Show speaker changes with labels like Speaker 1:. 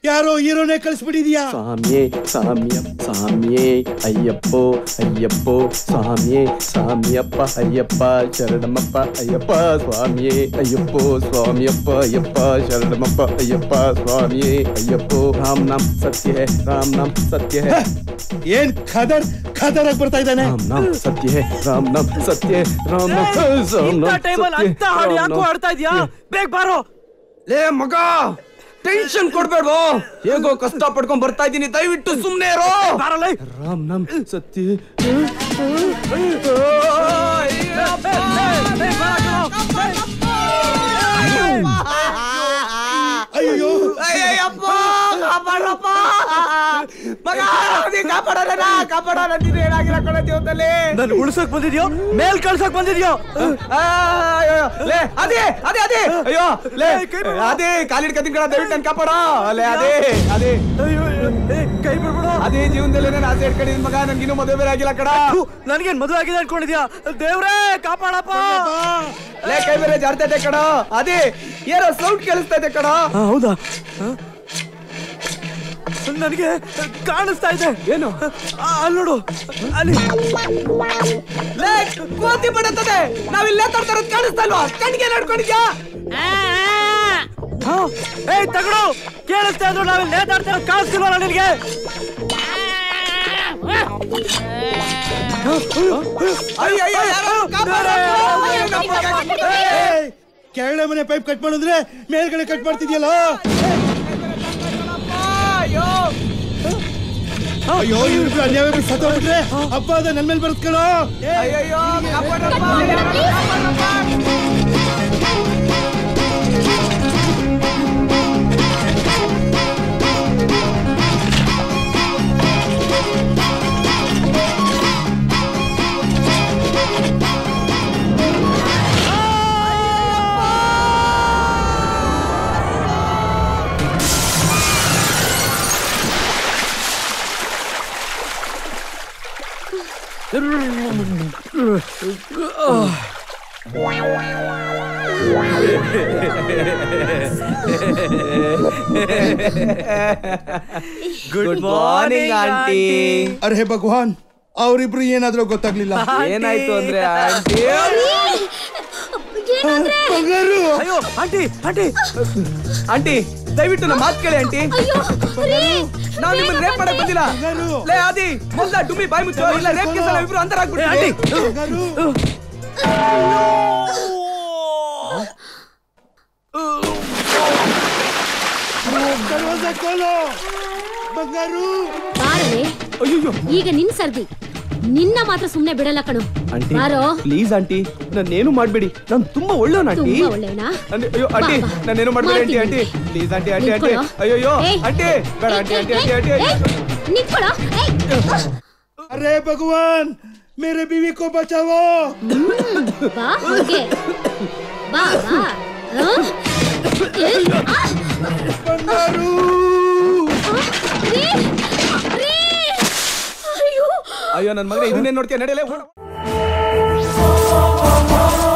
Speaker 1: ಯಾರೋ ಹೀರೋನೇ ಕಳಿಸ್ಬಿಟ್ಟಿದ್ಯಾ?
Speaker 2: ಸ್ವಾಮಿಯೇ ಸ್ವಾಮಿಯ ಸ್ವಾಮಿಯೇ ಅಯ್ಯಪ್ಪೋ ಅಯ್ಯಪ್ಪೋ ಸ್ವಾಮಿಯೇ ಸ್ವಾಮಿಯಪ್ಪ ಅಯ್ಯಪ್ಪ ಶರಣಮಪ್ಪ ಅಯ್ಯಪ್ಪ ಸ್ವಾಮಿಯೇ ಅಯ್ಯಪ್ಪೋ ಸ್ವಾಮಿಯಪ್ಪ ಅಯ್ಯಪ್ಪ ಶರಣಮಪ್ಪ ಅಯ್ಯಪ್ಪ ಸ್ವಾಮಿಯೇ ಅಯ್ಯಪ್ಪೋ ರಾಮ್ ನಾಮ್ ಸತ್ಯ ಹೇ ರಾಮ್ ನಾಮ್ ಸತ್ಯ ಹೇ.
Speaker 1: ಏನ್ ಖದರ್ ಖದರ್ ಆಗಿ ಬರ್ತಾ ಇದ್ದಾನೆ.
Speaker 2: ರಾಮ್ ನಾಮ್ ಸತ್ಯ ಹೇ ರಾಮ್ ನಾಮ್ ಸತ್ಯ ಹೇ ರಾಮ್ ನಾಮ್
Speaker 3: ಅಂತ ಹಾಡು ಯಾಕೋ ಆಡ್ತಾ ಇದ್ಯಾ? ಬೇಗ ಬಾರೋ.
Speaker 2: ಲೇ ಮಗ ಟೆನ್ಷನ್ ಕೊಡ್ಬೇಡ್ವೋ, ಹೇಗೋ ಕಷ್ಟ ಪಡ್ಕೊಂಡ್ ಬರ್ತಾ ಇದ್ದೀನಿ, ದಯವಿಟ್ಟು ಸುಮ್ನೆ ಇರೋ. ರಾಮ್ ನಮ್ ಸತ್ಯ
Speaker 1: ಅಯ್ಯೋ
Speaker 2: ಅಯ್ಯಪ್ಪ ಕಾಪಾಡಪ್ಪ ಮಗ, ಕಾಪಾಡೋಣ ಕಾಪಾಡೋಣ. ಏನಾಗಿಲ್ಲ ಕೊಡ ಜೀವನದಲ್ಲಿ.
Speaker 3: ನನ್ ಉಳ್ಸಕ್ ಬಂದಿದ್ಯೋ ಮೇಲ್ ಕಳ್ಸಕ್ ಬಂದಿದ್ಯೋ?
Speaker 2: ಲೇ ಅದೇ ಅದೇ ಅದೇ ಅಯ್ಯೋ ಲೇ ಅದೇ ಕಾಲಿಡ್ಕತೀನಿ ಕಣ, ದಯವಿಟ್ಟು ನನ್ ಕಾಪಾಡೋ. ಲೇ ಅದೇ ಅದೇ
Speaker 3: ಕೈ ಬಿಡ್ಬಿಡು.
Speaker 2: ಅದೇ ಜೀವನದಲ್ಲಿ ನಾನು ಆಸೆ ಇಟ್ಕೊಂಡಿದ್ದೀನಿ ಮಗ, ನನ್ಗಿನ್ನೂ ಮದುವೆ ಬೇರೆ ಆಗಿಲ್ಲ ಕಡ.
Speaker 3: ನನ್ಗೇನ್ ಮದುವೆ ಆಗಿದೆ ಅನ್ಕೊಂಡಿದ್ಯಾ? ದೇವ್ರೇ ಕಾಪಾಡಪ್ಪ.
Speaker 2: ಲೇ ಕೈ ಬೇರೆ ಜಾರ್ತಾ ಇದೆ ಕಡ, ಅದೇ ಏನೋ ಸೌಂಡ್ ಕೇಳಿಸ್ತಾ ಇದೆ ಕಡ.
Speaker 3: ಹೌದಾ? ನನಗೆ ಕಾಣಿಸ್ತಾ ಇದೆ. ಏನು? ಅಲ್ಲಿ ನೋಡು, ಅಲ್ಲಿ
Speaker 2: ಕೋತಿ ಬಡತ್ತದೆ. ನಾವಿಲ್ಲೇ ತರ್ತಾರದ್ ಕಾಣಿಸ್ತಾ ಇಲ್ವಾ? ಕಣ್ಣಿಗೆ ನಡ್ಕೊಂಡಿದ್ಯಾ?
Speaker 3: ಏಯ್ ತಗಡು, ಕೇಳಿಸ್ತಾ ಇದ್ರು ನಾವಿಲ್ಲಿ ನೇತಾಡ್ತಾ ಇರೋದು ಕಾಣಿಸ್ತಿಲ್ವಲ್ಲ ನಿನಗೆ?
Speaker 1: ಕೆಳಗಡೆ ಮನೆ ಪೈಪ್ ಕಟ್ ಮಾಡಿದ್ರೆ ಮೇಲ್ಗಡೆ ಕಟ್ ಮಾಡ್ತಿದ್ಯಲ್ಲ. ಅಯ್ಯೋ ಇವ್ರಿಬ್ರು ಅನ್ಯಾಯ ಸತ್ತೋಗ್ಬಿಟ್ರೆ ಅಪ್ಪ ಅದ ನನ್ ಮೇಲೆ ಬರುತ್ಕಳೋ.
Speaker 2: Good morning aunty.
Speaker 1: ಅರೆ ಭಗವಾನ್, ಅವರಿಬ್ರು ಏನಾದ್ರೂ ಗೊತ್ತಾಗ್ಲಿಲ್ಲ.
Speaker 2: ಏನಾಯ್ತು ಅಂದ್ರೆ ಆಂಟಿ?
Speaker 3: ಅಯ್ಯೋ ಆಂಟಿ ಆಂಟಿ
Speaker 2: ಆಂಟಿ ದಯವಿಟ್ಟು ನಮ್ಮ ಮಾತು ಕೇಳಿ ಆಂಟಿ. ನಾವು ನಿಮ್ಮನ್ನ ರೇಪ್ ಮಾಡಕ್ ಬಂದಿಲ್ಲ. ಲೇ ಆದಿ ಮೊದಲ ಡುಮ್ಮಿ ಬಾಯಿ ಮುಚ್ಚೋ, ಇಲ್ಲ ರೇಪ್ ಕೇಸ್ ಇಬ್ರು ಅಂತರ ಆಗ್ಬಿಡ್ತೀವಿ.
Speaker 4: ಈಗ ನಿನ್ ಸರ್ದಿ, ನಿನ್ನ ಮಾತ್ರ ಸುಮ್ನೆ ಬಿಡಲ್ಲ ಕಣು.
Speaker 2: ಆಂಟಿ ಪ್ಲೀಸ್ ಆಂಟಿ, ನನ್ನೇನು ಮಾಡ್ಬೇಡಿ, ನಾನು ತುಂಬಾ ಒಳ್ಳೆಯವನ ಆಂಟಿ. ಅಯ್ಯೋ ಆಂಟಿ ನನ್ನೇನು ಮಾಡ್ಬೇಡಿ aunty, aunty please aunty aunty aunty. ಅಯ್ಯೋ ಆಂಟಿ ಬೇಡ ಆಂಟಿ ಆಂಟಿ ಆಂಟಿ ಆಂಟಿ
Speaker 4: ನಿಂತ್ಕೊಳ್ಳೋ.
Speaker 1: अरे भगवान मेरे बीवी को बचाओ.
Speaker 4: ಬಾ ಹೋಗೆ ಬಾ ಬಾ.
Speaker 1: ಬಂಗಾರು
Speaker 2: ಅಯ್ಯೋ ನನ್ನ ಮಗನೇ ಇದನ್ನೇ ನೋಡ್ತೀಯ, ನಡೆಯಲೇ.